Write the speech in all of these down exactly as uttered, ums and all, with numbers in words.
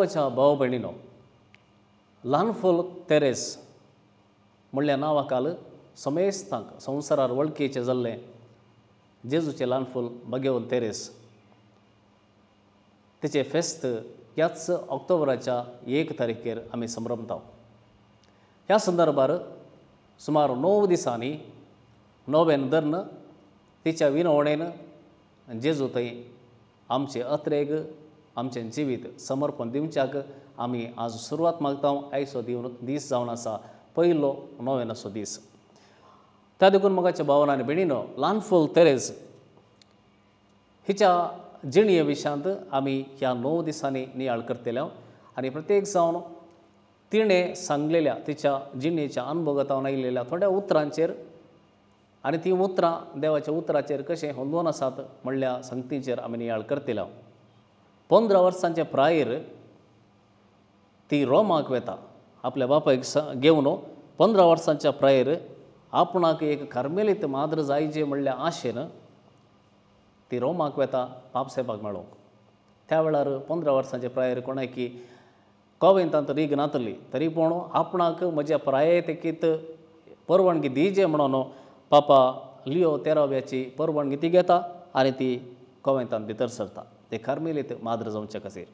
मोगाच्या भाव भयणीनो, ल्हान फूल तेरेस म्हणल्या नांवा काल समेस्तांक संवसारार वळखीचें जाल्लें जेजूचें ल्हान फूल बगेवल तेरेस तिचें फेस्त ह्याच ऑक्टोबराच्या एक तारखेर आमी संभ्रमता. ह्या संदर्भार सुमार णव दिसांनी नोव्हेन धरून तिच्या विनवणेन जेजू थंय आमचे अत्रेक आमचें जिवीत समर्पण दिवच्याक आमी आज सुरवात मागता. आयचो दीस जावन आसा पयलो नोव्हेनाचो दीस. त्या देखून मोगाच्या भावांनो आनी भयणीनो, ल्हान फूल तेरेस हिच्या जिणये विशयांत आमी ह्या णव दिसांनी नियाळ करतले आनी प्रत्येक जावन तिणें सांगलेल्या तिच्या जिणयेच्या अनुभवांतल्यान आयिल्ल्या थोड्या उतरांचेर आनी ती उतरां देवाच्या उतराचेर कशें होंदून आसात म्हणल्या संगतीचेर आमी नियाळ करतले. पंदरा वर्सांचे प्रायेर ती रोमाक वेता. आपल्या बापायक घेवन पंदरा वर्सांच्या प्रायेर आपणाक एक कार्मेलीत माद्र जायचे म्हणल्या आशेन ती रोमाक वेता पापसेपाक मेळोवंक. त्या वेळार पंदरा वर्सांचे प्रायेर कोणाकी कोवेंतांत रीग नातली तरी पूण आपणाक म्हज्या प्रायेतीकीत परवानगी दिजे म्हणून पापा लियो तेराव्याची परवानगी ती घेता आनी ती कोवेंतांत भितर सरता ते कार्मेलीत माद्र जावचे खातीर.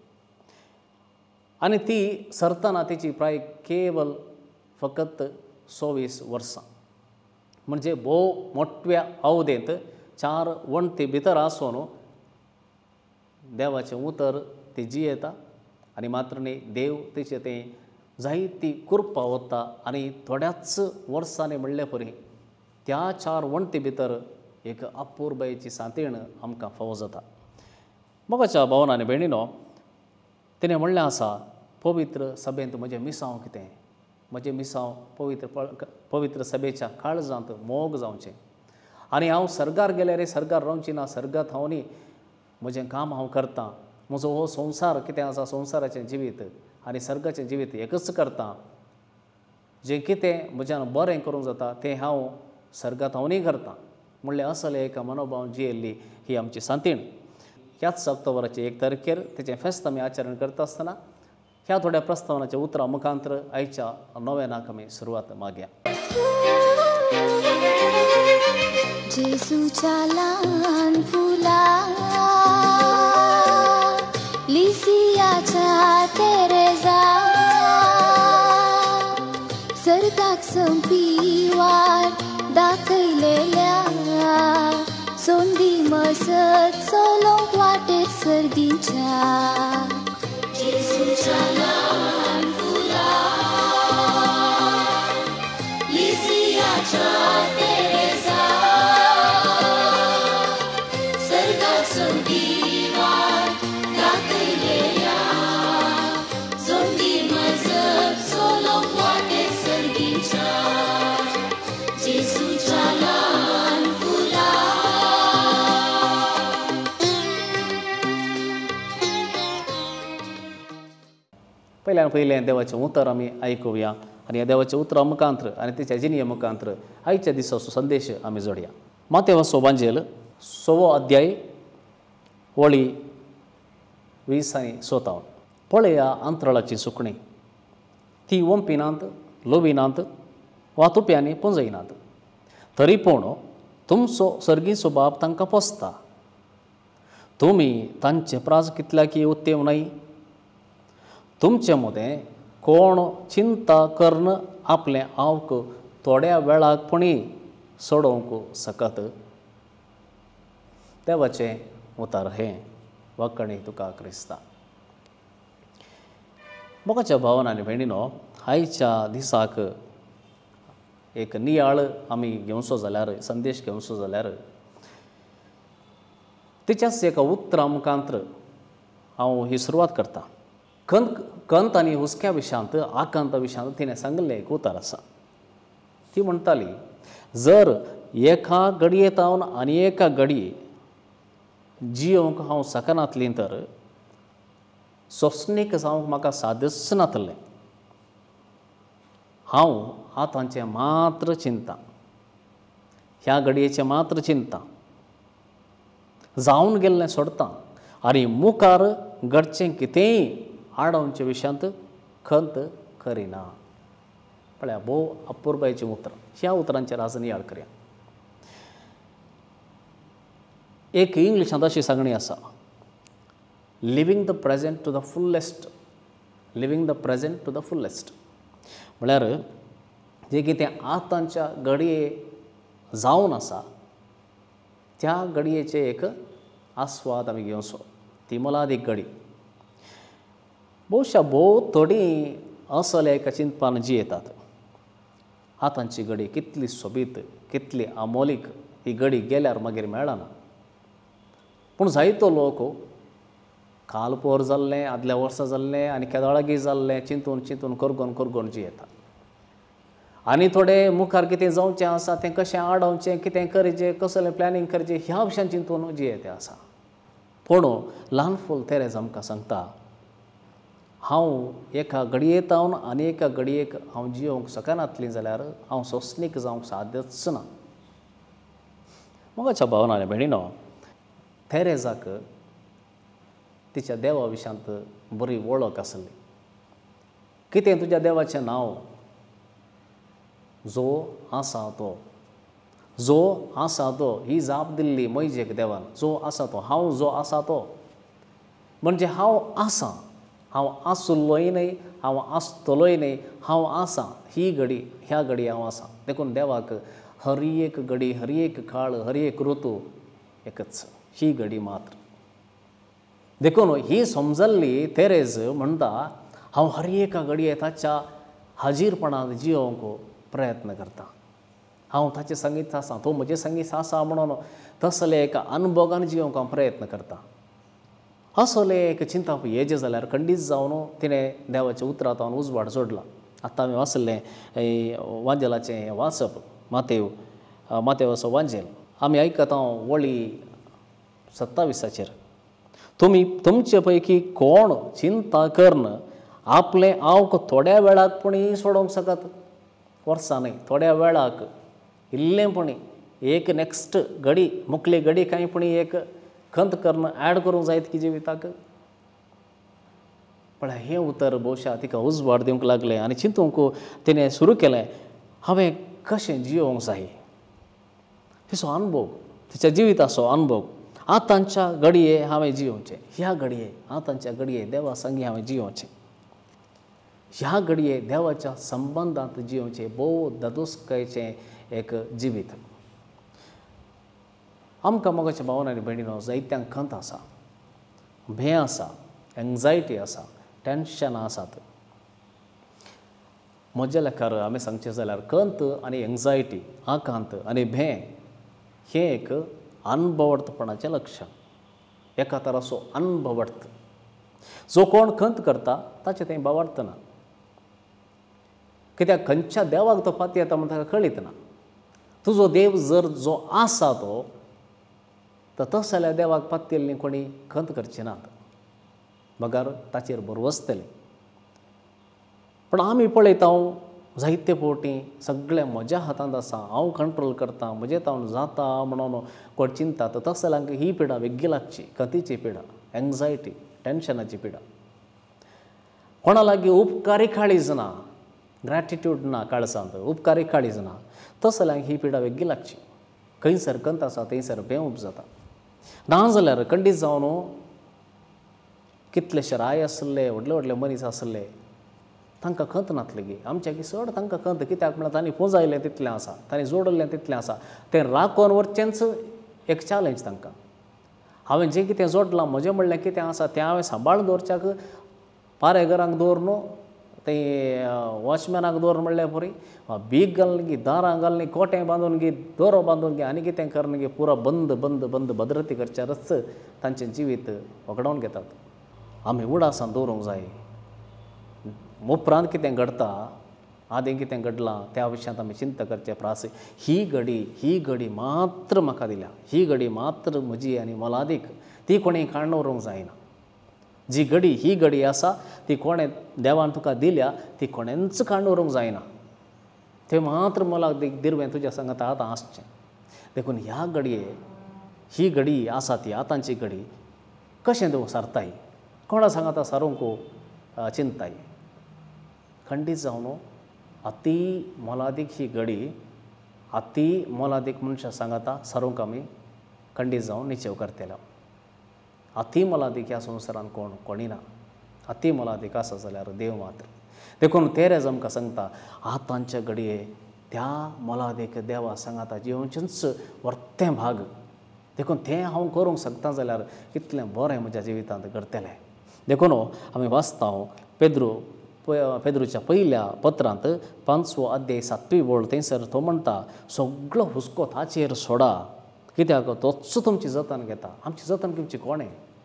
आनी ती सरतना तिची प्राय केवल फकत सव्वीस वर्सां म्हणजे भोव मोठ्या अवधेंत चार वणती भितर आसून देवाचें उतर ती जियेता आनी मात्र न्ही देव तिचें तें जायती कृपा वता आनी थोड्याच वर्सांनी म्हणले परी त्या चार वणती भितर एक अपुर्बायेची सांतीण आमकां फावो जाता. मोगाच्या भावांनो आनी भयणीनो, तिणें म्हणलें आसा पवित्र सभेंत म्हजें मिसांव कितें, म्हजें मिसांव पवित्र पवित्र सभेच्या काळजांत मोग जावचें आनी हांव सर्गार गेल्यार सर्गार रावची ना, सर्गांत हांव न्ही म्हजें काम हांव करतां. म्हजो हो संवसार कितें आसा संवसाराचें जिवीत आनी सर्गाचें जिवीत एकच करतां. जें कितें म्हज्यान बरें करूंक जाता तें हांव सर्गांत हांव न्ही करतां म्हणलें असलें एका मनोभाव जियेल्ली ही आमची सांतीण. ह्याच ऑक्टोबराचे एक तारखेर तेचें फेस्त आमी आचरण करता आसतना ह्या थोड्या प्रस्तावनाच्या उतरां मुखांतर आयच्या नोव्हेनाक आमी सुरवात मागया. जेसूच्या ल्हान फुला लिसियाच्या तेरेजा सर्गाक संपीवार दाखयलेल्या सोंदी मसत चलोंक वाटेर सर्गीच्या जेसूच्या ल्हान फुला लिसियाच्या तेरेजा सर्गाक संपीवार दाखयलेल्या सोंदी मसत चलोंक वाटेर सर्गीच्या जेसूच्या ल्हान फुला. पयल्यान पयलें देवाचें उतर आमी आयकुया आनी ह्या देवाच्या उतरा मुखांतर आनी तिच्या जिणये मुखांतर आयच्या दिसाचो संदेश आमी जोडया. मातेवाचो वांजेल सवो अध्याय वळी वीस आनी सोतावन. पळया अंतराळाची सुकणी, ती वंपिनात लोभिनात वा तुप्यांनी पुंजयनात, तरी पूण तुमचो सर्गीचो बाप तांकां पोसता. तुमी तांचे प्राज कितल्याकी उत्तेव न्हय. तुमचे मदें कोण चिंता करन आपलें आवक थोड्या वेळाकपणी सोडोवंक सकत. देवाचें उतर हें वखणी तुका क्रिस्ता. मोगाच्या भावांनो आनी भयणीनो, आयच्या दिसाक एक नियाळ आमी घेवचो जाल्यार संदेश घेवचो जाल्यार तिच्याच एका उतरा मुखांतर हांव ही सुरवात करतां. कंत कंत आनी हुस्क्या विशयांत आकांता विशयांत तिणें सांगलें एक उतर आसा. ती म्हणटाली, जर एका घडयेतावन आनी एका घडये जियोंक हांव सकनातली तर सोंसणीक जावंक म्हाका सादच नातलें. हांव आतांचें मात्र चिंतां, ह्या घडयेचें मात्र चिंतां, जावन गेल्लें सोडतां आनी मुखार घडचें कितेंय आडावचे विशांत खंत करिना. पळया भोव अपुर्बायेचीं उतरां. ह्या उतरांचेर आज नियाळ करया. एक इंग्लिशांत अशी सांगणी आसा, living the present to the fullest. Living the present to the fullest म्हळ्यार जें कितें आतांच्या घडये जावन आसा त्या घडयेचे एक आस्वाद आमी घेवचो. ती मोलादीक घडी. भोवशा भोव थोडीं असले एका चिंतपान जियेतात. आतांची घडी कितली सोबीत, कितली अमोलीक ही घडी गेल्यार मागीर मेळना. पूण जायतो लोक काल पोर जाल्लें, आदल्या वर्सा जाल्लें आनी केदळागी जाल्लें चिंतून चिंतून करगोन करगोन जियेता. आनी थोडे मुखार कितें जावचें आसा तें कशें आडावचें, कितें करचें, कसलें प्लॅनिंग करचें ह्या विशयान चिंतून जियेते आसा. पूण ल्हान फूल तेरेज आमकां सांगता, हांव एका घडयेतावन आनी एका घडयेक हांव जियोंक शकनातलीं जाल्यार हांव सोंसणीक जावंक साध्यच ना. मोगाच्या भावनांनी भयणीनो, तेरेजाक तिच्या देवा विशांत बरी वळख आसली. कितें तुज्या देवाचें नांव? जो आसा तो. जो आसा तो ही जाप दिल्ली मैजेक देवान. जो आसा तो, हांव जो आसा तो म्हणजे हांव आसां. हांव आसुल्लोय न्हय, हांव आसतलोय न्हय, हांव आसां. ही घडी, ह्या घडी हांव आसां. देखून देवाक हर एक घडी, हर एक काळ, हर एक ऋतू एकच. ही घडी मात्र. देखून ही समजल्ली तेरेज म्हणटा, हांव हर एका घडये ताच्या हाजीरपणान जियोंक प्रयत्न करता. हांव ताचे संगीत आसां, तो म्हजे संगीत आसा म्हणून तसले एका अनुभवान जियोंक हांव प्रयत्न करता. असले एक चिंतप हेजे जाल्यार खंडीत जावन तिणें देवाच्या उतरांत उजवाड जोडला. आतां हांवें वाचलें वांजेलाचें वाचप, मातेव मातेवाचो वांजेल. आमी आयकता वळी सत्ताविसाचेर. तुमी तुमचे पैकी कोण चिंता करन आपलें आवक थोड्या वेळाक पुणी सोडोवंक शकत? वर्सां न्हय, थोड्या वेळाक इल्लेंपणी एक नेक्स्ट घडी, मुखली घडी कांय पुणी एक खंत करून ॲड करूंक जायत की जिविताक. पण हें उतर भोवशा तिका उजवाड दिवंक लागलें आनी चिंतूंक तिणें सुरू केलें, हांवें कशें जियोंक जाय. तिचो अनुभव, तिच्या जिविताचो अनुभव. आतांच्या घडये हांवें जियोवचें. ह्या घडये, आतांच्या घडये देवा संगी हांवें जियोवचें. ह्या घडये देवाच्या संबंदांत जियोवचें. भोव ददुस्कायचें एक जिवीत. आमकां मोगाच्या भावनांनी भयणीनो जायत्यांक खंत आसा, भंय आसा, एंग्जायटी आसा, टेन्शनां आसात. म्हज्या लेखार आमी सांगचें जाल्यार खंत आनी एंग्जायटी, आकांत आनी भंय हें एक अनभवडपणाचें लक्षण. एका तराचो अनभवडत. जो कोण खंत करता ताचें तें भावार्थना. कित्याक खंयच्या देवाक तो पाती येता म्हण ताका कळीत ना. तुजो देव जर जो आसा तो तर तस जाल्यार देवाक पातयल्लीं कोणी खंत करची नात. मगार ताचेर बरवसतलीं. पण आमी पळयता जायते फावटी सगळें म्हज्या हातांत आसा, हांव कंट्रोल करतां, म्हजे तावन जाता म्हणून कोण चिंतात. तस जाल्यार ही पिडा वेगळी लागची. खंतीची पिडा, एंग्जायटी, टेन्शनाची पिडा. कोणा लागीं उपकारी काळीज ना, ग्रॅटिट्यूड ना काळजांत, उपकारी काळीज ना. तस जाल्यार ही पिडा वेगळी लागची. खंयसर खंत आसा थंयसर बेवूप जाता. ना जाल्यार खंडीत जावन कितलेशे राय आसले, व्हडले व्हडले मनीस आसले, तांकां खंत नातले गे. आमच्या चड तांकां खंत. कित्याक म्हळ्यार तांणी पुंजायलें तितलें आसा, तांणी जोडलें तितलें आसा. तें राखोन व्हरचेंच एक चॅलेंज तांकां. हांवें जें कितें जोडलां, म्हजें म्हणलें कितें आसा तें हांवें सांबाळून दवरच्याक पारे घरांक दवर न्हू, तें वॉचमॅनाक दवर म्हणलें पुरी. बीग घालून गी, दारां घालून, कोटें बांदून गी, दोरो बांदून गी, आनी कितें करन गी, पुरो बंद बंद बंद भद्रती करच्यारच तांचें जिवीत वगडावन घेतात. आमी उडासां दवरूंक जाय. उपरांत कितें घडटा, आदीं कितें घडलां त्या विशयांत आमी चिंता करचें प्रास. ही घडी, ही घडी मात्र म्हाका दिल्या. ही घडी मात्र म्हजी आनी मोलादीक. ती कोणें काडून व्हरूंक जायना. जी घडी, ही घडी आसा ती कोणें देवान तुका दिल्या, ती कोणेंच काडून व्हरूंक जायना. तें मात्र मोलादीक दिरवें तुज्या सांगात आतां आसचें. देखून ह्या घडये, ही घडी आसा ती आतांची घडी कशें दवरताय? कोणा सांगाता सारूंक चिंताय खंडीत जावन अति मोलादीक ही घडी अति मोलादीक मनशां सांगाता सारूंक आमी खंडीत जावन निचेव करतलो. अति मोलादीक ह्या संवसारान कोण कोणी ना. अति मोलादीक आसा जाल्यार देव मात्र. देखून तेरेज आमकां सांगता आतांच्या घडये त्या मोलादीक देवा सांगाता जिवोवचेंच वर्तें भाग. देखून तें हांव करूंक शकता जाल्यार कितलें बरें म्हज्या जिवितांत घडटलें. देखून आमी वाचता पेद्रू पेद्रूच्या पयल्या पत्रांत पांचवो अध्याय सातवी वळ थंयसर तो म्हणटा सगळो हुस्को ताचेर सोडा कित्याक तोच तुमची जतन घेता. आमची जतन घेवची कोणें?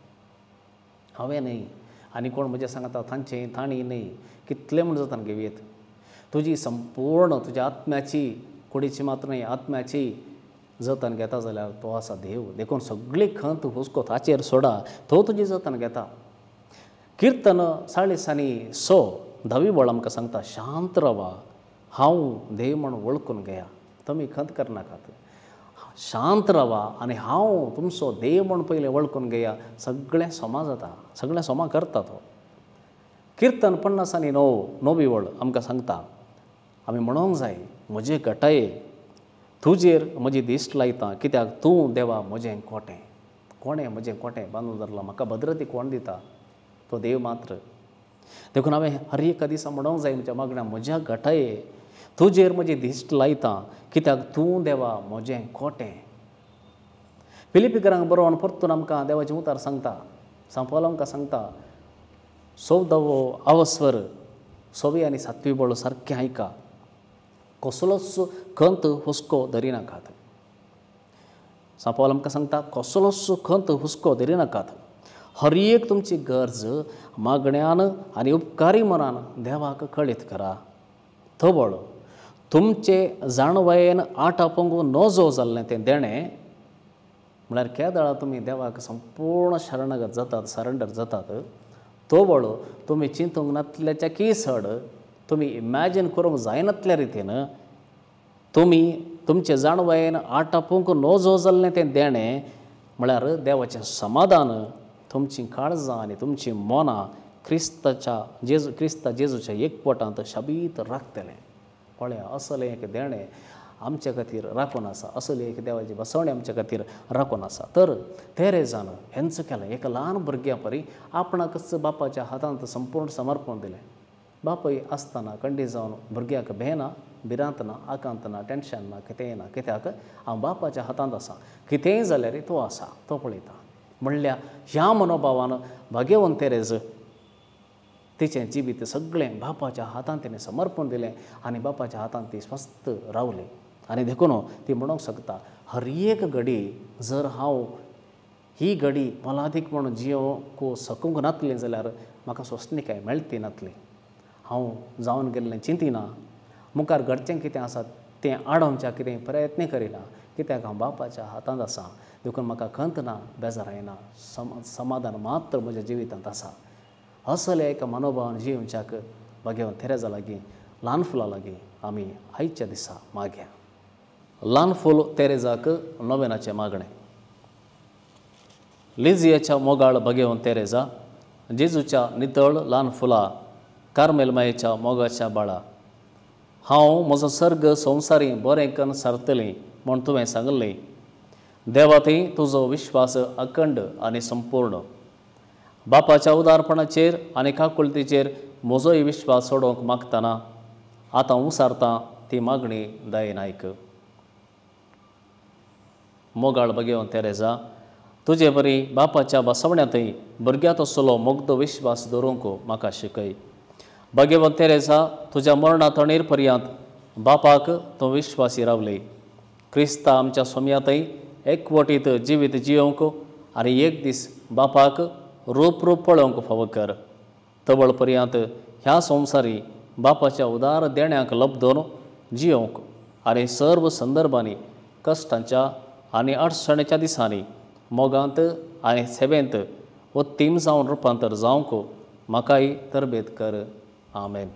हांवें न्ही आनी कोण म्हजें सांगता तांचें ताणी न्ही. कितलें म्हण जतन घेवयेत. तुजी संपूर्ण तुज्या आत्म्याची कुडीची मात्र न्ही आत्म्याची जतन घेता जाल्यार तो आसा देव. देखून सगळी खंत हुस्को ताचेर सोडा तो तुजी जतन घेता. किर्तन साळीसांनी स धवी वळ आमकां सांगता शांत रावा हांव देव म्हण वळखून घेया. तुमी खंत करनाकात. शांत रावा आनी हांव तुमचो देव म्हण पयलें वळखून घेया. सगळें सोमा जाता. सगळें सोमा करता तो. किर्तन पन्नास आनी णव णवी वळ आमकां सांगता आमी म्हणोंक जाय म्हजे घटाये तुजेर म्हजी दिश्ट लायता कित्याक तूं देवा म्हजें कोटें. कोणें म्हजें कोटें बांदून धरलां. म्हाका भद्रती कोण दिता? तो देव मात्र. देखून हांवें हर एका दिसा म्हणोंक जाय म्हज्या मागण्या म्हज्या घटाये तुजेर म्हजी दिश्ट लायता कित्याक तूं देवा म्हजें कोटें. फिलिपिकरांक बरोवन परतून आमकां देवाचें उतार सांगता. सांपावलो आमकां सांगता सौदवो आवस्वर सवी आनी सातवी वळ सारकें आयका. कसलोच खंत हुस्को धरिनाकात. सांपावलो आमकां सांगता कसलोच खंत हुस्को धरिनाकात. हर एक तुमची गरज मागण्यान आनी उपकारी मनान देवाक कळीत करा. तो वळ तुमचे जाणवयेन आटापंक नजो जाल्लें तें देणें म्हळ्यार केदाळा तुमी देवाक संपूर्ण शरणागत जातात सरेंडर जातात. तो वळ तुमी चिंतूंक नासल्याच्या की सड तुमी इमॅजिन करूंक जायनासल्या रितीन तुमी तुमचे जाणवयेन आटापूंक नजो जाल्लें तें देणें म्हळ्यार देवाचें समाधान तुमची काळजां आनी तुमची मनां क्रिस्ताच्या जेजू क्रिस्ता जेजूच्या एकवटांत शाबीत राखतलें. पळया असलें एक देणें आमच्या खातीर राखून आसा. असली एक देवाची बसवणी आमच्या खातीर राखून आसा. तर तेरेजान हेंच केलें. एका ल्हान भुरग्या परी आपणाकच बापाच्या हातांत संपूर्ण समर्पण दिलें. बापूय आसतना खंडीत जावन भुरग्याक भेना भिरांत ना आकांत ना टेन्शन ना कितेंय ना कित्याक हांव बापाच्या हातांत आसा. कितेंय जाल्यार तो आसा तो पळयता. म्हणल्या ह्या मनोभावान भाग्यवंत तेरेज तिचें जिवीत सगळें बापाच्या हातांत तिणें समर्पण दिलें आनी बापाच्या हातांत ती स्वस्थ रावली. आनी देखून ती म्हणूंक शकता हर एक घडी जर हांव ही घडी मोलादीक म्हणून जियोवंक सकूंक नासली जाल्यार म्हाका स्वस्निकाय मेळटी नासली. हांव जावन गेल्लें चिंतिना. मुखार घडचें कितें आसा तें आडोवच्या कितें प्रयत्न करिना कित्याक हांव बापाच्या हातांत आसा. देखून म्हाका खंत ना बेजार येना. सम समाधान मात्र म्हज्या जिवितांत आसा. असले एका मनोभावान जियोवच्याक भाग्यवंत तेरेजा लागीं ल्हान फुला लागीं आमी आयच्या दिसा मागया. ल्हान फूल तेरेजाक नोवेनाचें मागणें. लिजियाच्या मोगाळ भाग्यवंत तेरेजा जेजूच्या नितळ ल्हान फुला कार्मेल मायेच्या मोगाच्या बाळा हांव म्हजो सर्ग संवसारी बरें करून सारतलें म्हूण तुवें सांगलें. देवा थंय तुजो विश्वास अखंड आनी संपूर्ण. बापाच्या उदारपणाचेर आनी काकुळतीचेर म्हजोय विश्वास सोडोवंक मागतना आतां उसारतां ती मागणी दयेन आयक. मोगाळ भाग्यवंत तेरेजा तुजे बरी बापाच्या बसवण्यांतय भुरग्यां तसलो मुग्ध विश्वास दवरूंक म्हाका शिकय. भाग्यवंत तेरेजा तुज्या मरणा तणेर पर्यंत बापाक तूं विश्वासी रावली. क्रिस्ता आमच्या सोम्यातय एकवटीत जिवीत जियोवंक आनी एक दीस बापाक रूप रूप पळोवंक फाव कर. तवळ पर्यंत ह्या संवसारी बापाच्या उदार देण्याक लबदोन जियोवंक आनी सर्व संदर्भांनी कश्टांच्या आनी अडचणेच्या दिसांनी मोगांत आनी सेवेंत उत्तीम जावन रुपांतर जावंक म्हाकाय तरबेत कर. आमेन.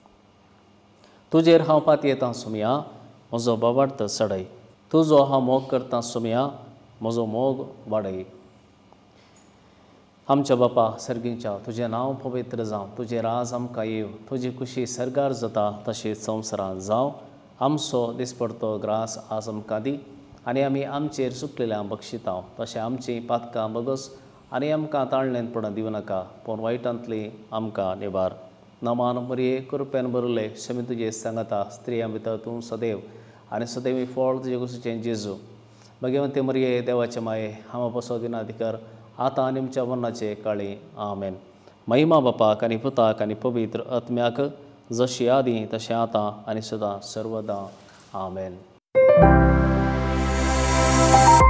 तुजेर हांव पातयेतां सुमया म्हजो बाबार्थ चडय. तुजो हांव मोग करतां सुमया म्हजो मोग वाडय. आमच्या बापा सर्गींच्या तुझें नांव पवित्र जावं, तुजें राज आमकां येव, तुजी खुशी सरगार जाता तशेंच संवसारांत जावं. आमचो दिसपडतो ग्रास आज आमकां दी आनी आमी आमचेर चुकलेल्यांक बक्षितांव, तशें आमचीं पातकां बगस आनी आमकां ताळणेंत पडूंक दिवं नाका, पूण वायटांतली आमकां निबार. नमान मरये कृपेन भरले शमी तुजे सांगता, स्त्रियां भितर तूं सदैव आनी सदैव फळ तुजे कुशीचें जेजू. भगवंते मरये देवाचे माये, हांव बसो दिनाधिकार आतां आनी आमच्या मरणाचे काळी. आमेन. महिमा बापाक आनी पुताक आनी पवित्र आत्म्याक, जशी आदी तशें आतां आनी सदां सर्वदा. आमेन.